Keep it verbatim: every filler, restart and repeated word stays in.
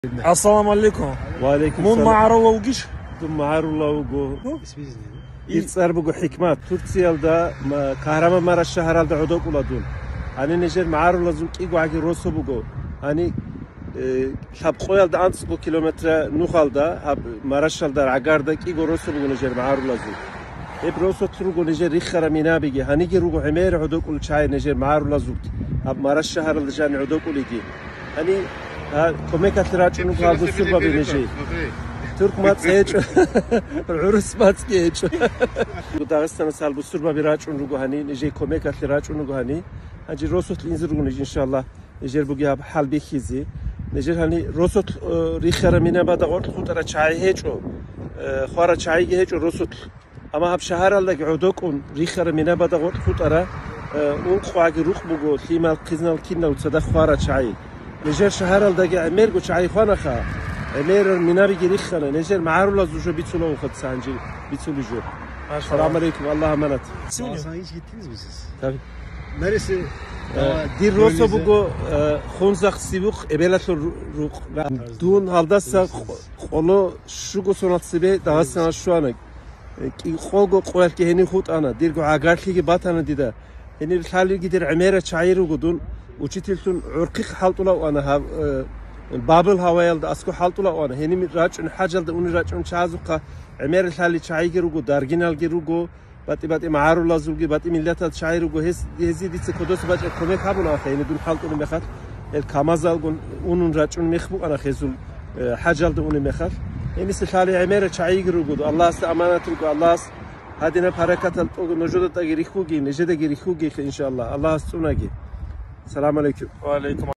Assalamu alaikum. وعليكم Mun السلام. ma'arula ugish. Dum ma'arullah ugo. İsminiz neydi? İltsar bugo hikmat. Turkiyalda Kahramanmaraş herhalde udok uladun. Hani nejer ma'arullah zum ki guagi roso bugo. Hani hab qoyalda ants bu kilometre nuhalda hab Maraşalda agarda ki go roso bugo nejer ma'arullah zum. Hep roso turgo nejer rikhara minabigi. Hani gi rugo hemer udok ul çay nejer ma'arullah zum. Hab Maraş herhalde jan udok uligi. Hani كوميك تراجع نقول بالسربة بنجي ترك ما تسيج العرس ما تسيج وداغستان سال بالسربة براجع نقول هني نجي كوميك تراجع نقول هني هنجي روسوت الإنزر نجي إن شاء الله نجي بقي حال بيخيزي نجي هني روسوت ريخرة منا بعد قرط خطرة شاي هيجو خارة شاي هيجو روسوت أما هب شهر الله عدوكون ريخرة منا بعد قرط خطرة ونقاعد روح بقول ثيمال قزنا الكنا وتصدق خارة شاي نجار شهر الدقي عمير قو شعي خانة خا عمير منابي جريخ خانة نجار معارو لازوجو بيتسولو وخد سانجي بيتسولو جو السلام عليكم الله أمانت Hasan hiç gittiniz mi siz? tabii Neresi? dir roso bugo khonzaq sibuk ebelatlo ruq dun haldasa qolo shugo sonat sibe dagasana shuana ki khogo qoyal ki heni khut ana dir go agarli ki batana dida heni khali gidir amera chayru gudun وشتيلتون عرقي حالتولا وأنا ها بابل هوايل دا أسكو حالتولا وأنا هني راجعون حاجل دا أوني راجعون شازوقة عمير الحالي شاي جروجو دارجينال جروجو باتي باتي معارو لازوجي باتي ملتات شاي روجو هس هزي دي سكودوس باج كوميك هابونا خيني دون حالتون مخال الكامازال جون أونون راجعون مخبو أنا خيزول حاجل دا أوني مخال هني سالي عمير شاي جروجو الله است أمانة روجو الله است هادينا حركات نجودة تغيريخوجي نجدة غيريخوجي إن شاء الله الله استوناجي السلام عليكم. وعليكم